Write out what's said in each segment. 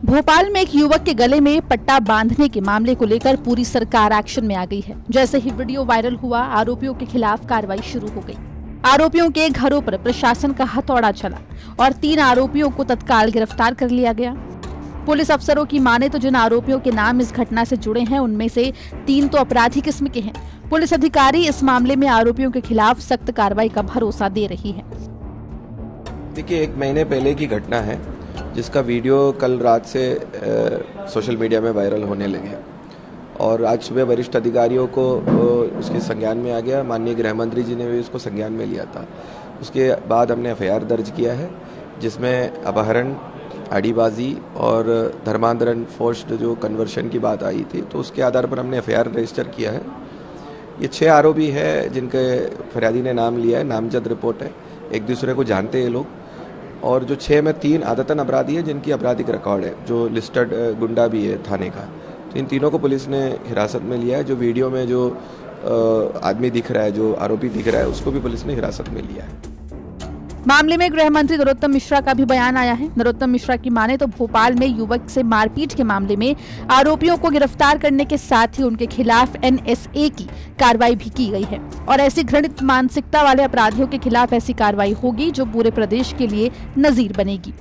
भोपाल में एक युवक के गले में पट्टा बांधने के मामले को लेकर पूरी सरकार एक्शन में आ गई है। जैसे ही वीडियो वायरल हुआ, आरोपियों के खिलाफ कार्रवाई शुरू हो गई। आरोपियों के घरों पर प्रशासन का हथौड़ा चला और 3 आरोपियों को तत्काल गिरफ्तार कर लिया गया। पुलिस अफसरों की माने तो जिन आरोपियों के नाम इस घटना से जुड़े हैं, उनमें से 3 तो अपराधी किस्म के हैं। पुलिस अधिकारी इस मामले में आरोपियों के खिलाफ सख्त कार्रवाई का भरोसा दे रही है। देखिए, 1 महीने पहले की घटना है जिसका वीडियो कल रात से सोशल मीडिया में वायरल होने लगे और आज सुबह वरिष्ठ अधिकारियों को उसके संज्ञान में आ गया। माननीय गृह मंत्री जी ने भी उसको संज्ञान में लिया था। उसके बाद हमने FIR दर्ज किया है जिसमें अपहरण, आड़ीबाजी और धर्मांतरण, फोर्स्ड जो कन्वर्शन की बात आई थी, तो उसके आधार पर हमने FIR रजिस्टर किया है। ये 6 आरोपी है जिनके फरियादी ने नाम लिया है, नामजद रिपोर्ट है, एक दूसरे को जानते हैं लोग। और जो 6 में 3 आदतन अपराधी है जिनकी आपराधिक रिकॉर्ड है, जो लिस्टेड गुंडा भी है थाने का। तो इन तीनों को पुलिस ने हिरासत में लिया है। जो वीडियो में जो आदमी दिख रहा है, जो आरोपी दिख रहा है, उसको भी पुलिस ने हिरासत में लिया है। मामले में गृह मंत्री नरोत्तम मिश्रा का भी बयान आया है। नरोत्तम मिश्रा की माने तो भोपाल में युवक से मारपीट के मामले में आरोपियों को गिरफ्तार करने के साथ ही उनके खिलाफ NSA की कार्रवाई भी की गई है और ऐसी घृणित मानसिकता वाले अपराधियों के खिलाफ ऐसी कार्रवाई होगी जो पूरे प्रदेश के लिए नजीर बनेगी।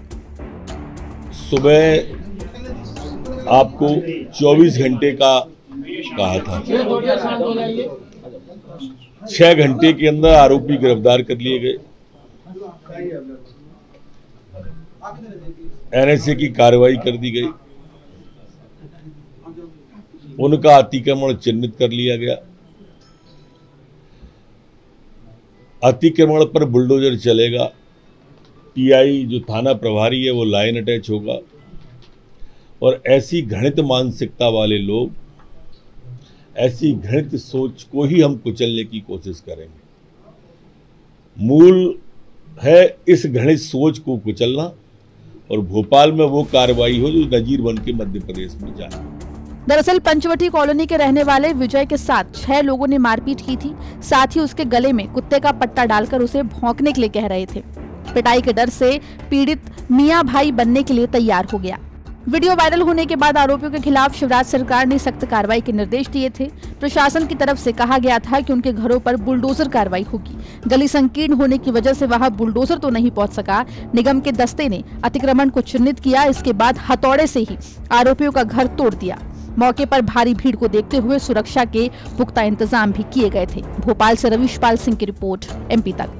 सुबह आपको 24 घंटे का कहा था, 6 घंटे के अंदर आरोपी गिरफ्तार कर लिए गए। NSA की कार्रवाई कर दी गई, उनका अतिक्रमण चिन्हित कर लिया गया। अतिक्रमण पर बुलडोजर चलेगा। PI जो थाना प्रभारी है वो लाइन अटैच होगा और ऐसी घृणित मानसिकता वाले लोग, ऐसी घृणित सोच को ही हम कुचलने की कोशिश करेंगे। मूल है इस घृणित सोच को कुचलना और भोपाल में वो कार्रवाई हो जो नजीर बन के मध्य प्रदेश में जाए। दरअसल पंचवटी कॉलोनी के रहने वाले विजय के साथ 6 लोगों ने मारपीट की थी। साथ ही उसके गले में कुत्ते का पट्टा डालकर उसे भौंकने के लिए कह रहे थे। पिटाई के डर से पीड़ित मियां भाई बनने के लिए तैयार हो गया। वीडियो वायरल होने के बाद आरोपियों के खिलाफ शिवराज सरकार ने सख्त कार्रवाई के निर्देश दिए थे। प्रशासन की तरफ से कहा गया था कि उनके घरों पर बुलडोजर कार्रवाई होगी। गली संकीर्ण होने की वजह से वहां बुलडोजर तो नहीं पहुंच सका। निगम के दस्ते ने अतिक्रमण को चिन्हित किया। इसके बाद हथौड़े से ही आरोपियों का घर तोड़ दिया। मौके पर भारी भीड़ को देखते हुए सुरक्षा के पुख्ता इंतजाम भी किए गए थे। भोपाल से रविश पाल सिंह की रिपोर्ट, MP तक।